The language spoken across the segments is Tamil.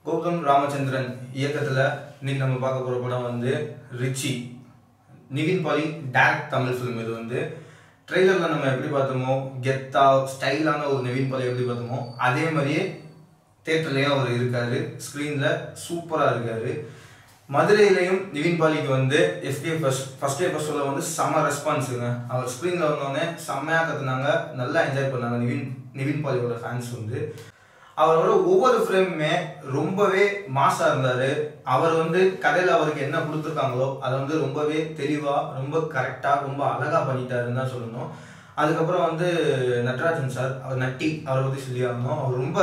கௌதம் ராமச்சந்திரன் இயக்கத்தில் இன்னைக்கு நம்ம பார்க்க போகிற படம் வந்து ரிச்சி. Nivin Pauly direct Tamil film. இது வந்து ட்ரெய்லரில் நம்ம எப்படி பார்த்தோமோ கெத்தா ஸ்டைலான ஒரு நிவின் பாலி எப்படி பார்த்தோமோ அதே மாதிரியே தேட்டர்லேயும் அவர் இருக்கார். ஸ்க்ரீனில் சூப்பராக இருக்கார். மதுரையிலையும் நிவின் பாலிக்கு வந்து எஸ்டிஏ ஃபர்ஸ்ட் டே ஃபர்ஸ்ட் ஷோவில் வந்து செம்ம ரெஸ்பான்ஸுங்க. அவர் ஸ்க்ரீனில் வந்தோடனே செம்மையாக கற்றுனாங்க, நல்லா என்ஜாய் பண்ணாங்க நிவின் பாலியோட ஃபேன்ஸ் வந்து. அவரோட ஒவ்வொரு ஃப்ரேமுமே ரொம்பவே மாசாக இருந்தார். அவர் வந்து கதையில் அவருக்கு என்ன கொடுத்துருக்காங்களோ அதை வந்து ரொம்பவே தெளிவாக ரொம்ப கரெக்டாக ரொம்ப அழகாக பண்ணிட்டாருன்னு தான் சொல்லணும். அதுக்கப்புறம் வந்து நட்ராஜன் சார், அவர் நட்டி, அவரை பற்றி சொல்லி ஆகணும். அவர் ரொம்ப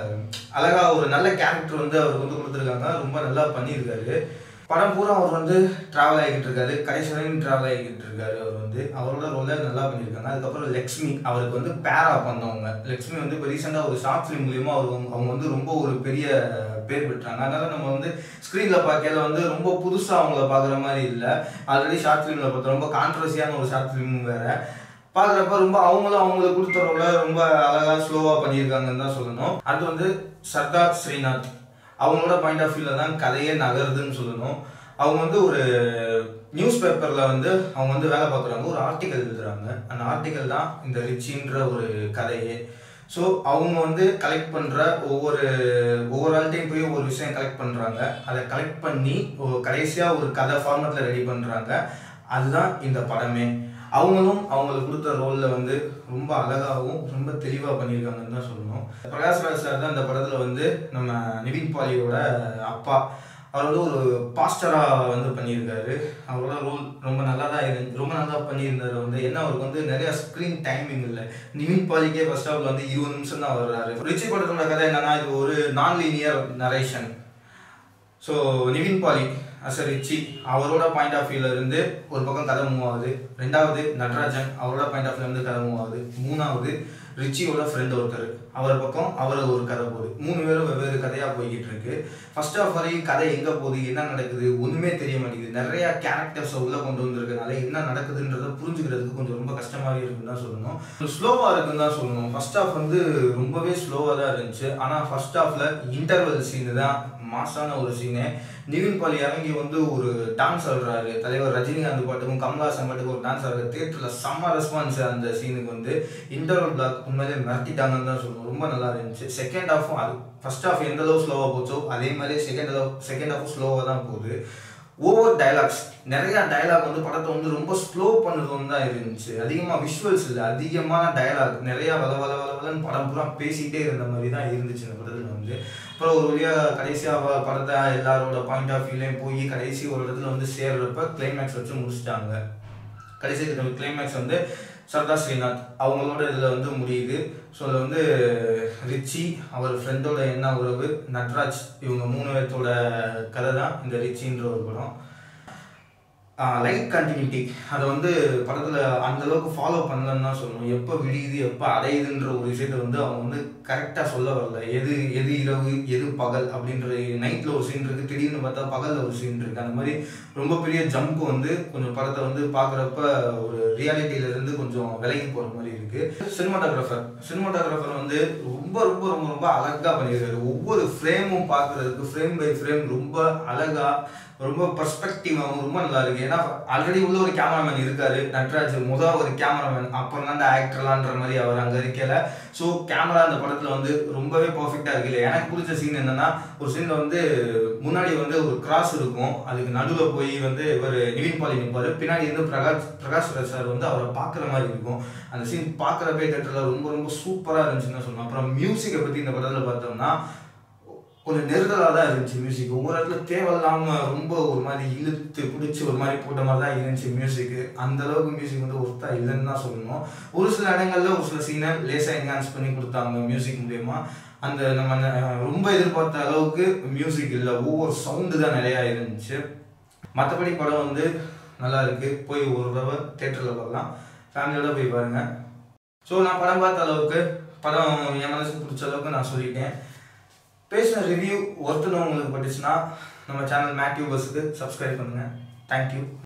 அழகாக ஒரு நல்ல கேரக்டர் வந்து அவருக்கு வந்து கொடுத்துருக்காங்க, ரொம்ப நல்லா பண்ணியிருக்காரு. படம் பூரா அவர் வந்து ட்ராவல் ஆகிக்கிட்டு இருக்காரு, கடைசி வரையும் ட்ராவல் ஆகிக்கிட்டு இருக்காரு. அவர் வந்து அவரோட ரோலை நல்லா பண்ணியிருக்காங்க. அதுக்கப்புறம் லக்ஷ்மி, அவருக்கு வந்து பேரா பண்ணவங்க. லக்ஷ்மி வந்து இப்போ ரீசெண்டாக ஒரு ஷார்ட் ஃபிலிம் மூலியமாக அவங்க வந்து ரொம்ப ஒரு பெரிய பேர் பெற்றாங்க. அதனால நம்ம வந்து ஸ்க்ரீனில் பார்க்கல வந்து ரொம்ப புதுசாக அவங்கள பார்க்குற மாதிரி இல்லை. ஆல்ரெடி ஷார்ட் ஃபிலிமில் பார்த்தோம், ரொம்ப கான்ட்ரவர்சியான ஒரு ஷார்ட் ஃபிலிம் வேறு. பார்க்குறப்ப ரொம்ப அவங்களுக்கு கொடுத்த ரோலை ரொம்ப அழகாக ஸ்லோவாக பண்ணியிருக்காங்கன்னு தான் சொல்லணும். அது வந்து சர்தார் ஸ்ரீநாத், அவங்களோட பாயிண்ட் ஆஃப் வியூவில் தான் கதையே நகருதுன்னு சொல்லணும். அவங்க வந்து ஒரு நியூஸ் பேப்பரில் வந்து அவங்க வந்து வேலை பார்க்குறாங்க, ஒரு ஆர்டிக்கல் எழுதுகிறாங்க. அந்த ஆர்டிக்கல் தான் இந்த ரிச்சின்ற ஒரு கதையே. ஸோ அவங்க வந்து கலெக்ட் பண்ணுற ஒவ்வொரு ஆள்கிட்டையும் போய் ஒரு விஷயம் கலெக்ட் பண்ணுறாங்க. அதை கலெக்ட் பண்ணி கடைசியாக ஒரு கதை ஃபார்மேட்டில் ரெடி பண்ணுறாங்க. அதுதான் இந்த படமே. அவங்களுக்கு கொடுத்த ரோலில் வந்து ரொம்ப அழகாகவும் ரொம்ப தெளிவாக பண்ணியிருக்காங்கன்னு தான் சொல்லணும். பிரகாஷ்ராஜ் சார் தான் இந்த படத்தில் வந்து நம்ம நிவின் பாலியோட அப்பா. அவர் வந்து ஒரு பாஸ்டராக வந்து பண்ணியிருக்காரு. அவரோட ரோல் ரொம்ப நல்லா தான் ரொம்ப நல்லா பண்ணியிருந்தார். வந்து என்ன, அவருக்கு வந்து நிறையா ஸ்க்ரீன் டைமிங் இல்லை. நிவின் பாலிக்கே ஃபர்ஸ்ட் ஹாஃபில் வந்து 20 நிமிஷம் தான் வர்றாரு. ரிச்சி படத்தோட கதை என்னன்னா, இது ஒரு non linear narration. So Nivin Pauly as a Richie, அவரோட பாயிண்ட் ஆஃப் வியூவில் இருந்து ஒரு பக்கம் கதை மூவ் ஆகுது. ரெண்டாவது நட்ராஜன், அவரோட பாயிண்ட் ஆஃப் வியூல இருந்து கதை மூவ் ஆகுது. மூணாவது ரிச்சியோட ஃப்ரெண்ட் ஒருத்தர், அவர் பக்கம் அவர் ஒரு கதை போகுது. 3 பேரும் வெவ்வேறு கதையாக போய்கிட்டு இருக்கு. ஃபர்ஸ்ட் ஆஃப் வரையும் கதை எங்கே போகுது, என்ன நடக்குது ஒன்றுமே தெரிய மாட்டேங்குது. நிறையா கேரக்டர்ஸை உள்ளே கொண்டு வந்திருக்கனால என்ன நடக்குதுன்றதை புரிஞ்சுக்கிறதுக்கு கொஞ்சம் ரொம்ப கஷ்டமாகவே இருக்குன்னு தான் சொல்லணும். ஸ்லோவாக இருக்குன்னு தான் சொல்லணும். ஃபர்ஸ்ட் ஆஃப் வந்து ரொம்பவே ஸ்லோவாக தான் இருந்துச்சு. ஆனால் ஃபர்ஸ்ட் ஆஃபில் இன்டர்வல் சீனு தான் மாசான ஒரு சீனு. நிவின் பாலி இறங்கி வந்து ஒரு டான்ஸ் ஆடுறாரு. தலைவர் ரஜினிகாந்த் பாட்டுக்கும் கமல்ஹாசன் பாட்டுக்கும் ஒரு டான்ஸ் ஆடுற தேட்டரில் செம்ம ரெஸ்பான்ஸ். அந்த சீனுக்கு வந்து இன்டர்வல் பிளாக் உண்மையிலே மிரட்டிட்டாங்கன்னு தான் சொல்லணும். ரொம்ப நல்லா இருந்துச்சு. செகண்ட் ஹாஃபும் அது ஃபர்ஸ்ட் ஹாஃப் எந்த அளவு ஸ்லோவாக போச்சோ அதே மாதிரி செகண்ட் ஹாஃபும் ஸ்லோவாக தான் போகுது. ஓவர் டைலாக்ஸ், நிறையா டைலாக் வந்து படத்தை வந்து ரொம்ப ஸ்லோ பண்ணுறதுன்னு தான் இருந்துச்சு. அதிகமாக விஷுவல்ஸ் இல்லை, அதிகமான டைலாக், நிறையா வளன்னு படம் பூரா பேசிகிட்டே இருந்த மாதிரி தான் இருந்துச்சு இந்த படத்தில் வந்து. அப்புறம் ஒரு வழியாக கடைசியாக படத்தை எல்லாரோட பாயிண்ட் ஆஃப் வியூலையும் போய் கடைசி ஒரு இடத்துல வந்து சேர்றப்ப கிளைமேக்ஸ் வச்சு முடிச்சிட்டாங்க. கடைசி கிளைமேக்ஸ் வந்து சர்தார் ஸ்ரீநாத் அவங்களோட இதில் வந்து முடியுது. ஸோ அதில் வந்து ரிச்சி, அவர் ஃப்ரெண்டோட என்ன உறவு, நட்ராஜ், இவங்க 3 பேர்த்தோட கதை தான் இந்த ரிச்சின்ற ஒரு படம். லைட் கண்டினியூட்டி அதை வந்து படத்தில் அந்தளவுக்கு ஃபாலோ பண்ணலன்னு தான் சொல்லணும். எப்போ விடியுது எப்போ அடையுதுன்ற ஒரு விஷயத்தை வந்து அவங்க வந்து கரெக்டாக சொல்ல வரல. எது இரவு எது பகல் அப்படின்ற, நைட்டில் ஒரு சீன் இருக்குது, திடீர்னு பார்த்தா பகலில் ஒரு சீன் இருக்குது. அந்த மாதிரி ரொம்ப பெரிய ஜம்ப் வந்து கொஞ்சம் படத்தை வந்து பார்க்குறப்ப ஒரு ரியாலிட்டியிலேருந்து கொஞ்சம் விலகி போகிற மாதிரி இருக்குது. சினிமாட்டோகிராஃபர் வந்து ரொம்ப ரொம்ப ரொம்ப ரொம்ப அழகாக பண்ணியிருக்காரு. ஒவ்வொரு ஃப்ரேமும் பார்க்குறதுக்கு ஃப்ரேம் பை ஃப்ரேம் ரொம்ப அழகாக ரொம்ப பர்ஸ்பெக்டிவாகவும் ரொம்ப நல்லா இருக்குது. ஏன்னா ஆல்ரெடி உள்ள ஒரு கேமராமேன் இருக்காரு நட்ராஜ், ஒரு கேமராமேன், அப்புறம் தான் அந்த ஆக்டர்லான்ற மாதிரி அவர் அங்கே இருக்கல. ஸோ கேமரா அந்த படத்தில் வந்து ரொம்பவே பர்ஃபெக்டாக இருக்குல்ல. எனக்கு பிடிச்ச சீன் என்னன்னா, ஒரு சீனில் வந்து முன்னாடி வந்து ஒரு கிராஸ் இருக்கும், அதுக்கு நடுவில் போய் வந்து இவர் நிவின் பாலி நிற்பார், பின்னாடி வந்து பிரகாஷ்ராஜ் சார் வந்து அவரை பார்க்குற மாதிரி இருக்கும். அந்த சீன் பார்க்குறப்பே தேட்டரில் ரொம்ப ரொம்ப சூப்பராக இருந்துச்சுன்னு சொல்லணும். அப்புறம் மியூசிக்கை பற்றி இந்த படத்தில் பார்த்தோம்னா கொஞ்சம் நெருடலாக தான் இருந்துச்சு மியூசிக். ஒவ்வொரு இடத்துல தேவையில்லாமல் ரொம்ப ஒரு மாதிரி இழுத்து பிடிச்சி ஒரு மாதிரி போட்ட மாதிரி தான் இருந்துச்சு மியூசிக்கு. அந்தளவுக்கு மியூசிக் வந்து ஒர்த்தா இல்லைன்னு தான் சொல்லணும். ஒரு சில இடங்களில் ஒரு சில சீனை லேசாக என்ஹான்ஸ் பண்ணி கொடுத்தாங்க மியூசிக் மூலயமா. அந்த நம்ம ரொம்ப எதிர்பார்த்த அளவுக்கு மியூசிக் இல்லை, ஒவ்வொரு சவுண்டு தான் நிறையா இருந்துச்சு. மற்றபடி படம் வந்து நல்லா இருக்குது. போய் ஒரு தடவை தேட்டரில் பார்க்கலாம், ஃபேமிலியோட போய் பாருங்கள். ஸோ நான் படம் பார்த்த அளவுக்கு, படம் என் மனசுக்கு பிடிச்ச அளவுக்கு நான் சொல்லிட்டேன். பேசின ரிவ்யூ ஒருத்தனை உங்களுக்கு பட்டுச்சுன்னா நம்ம சேனல் மேத்யூபர்ஸுக்கு சப்ஸ்கிரைப் பண்ணுங்கள். தேங்க்யூ.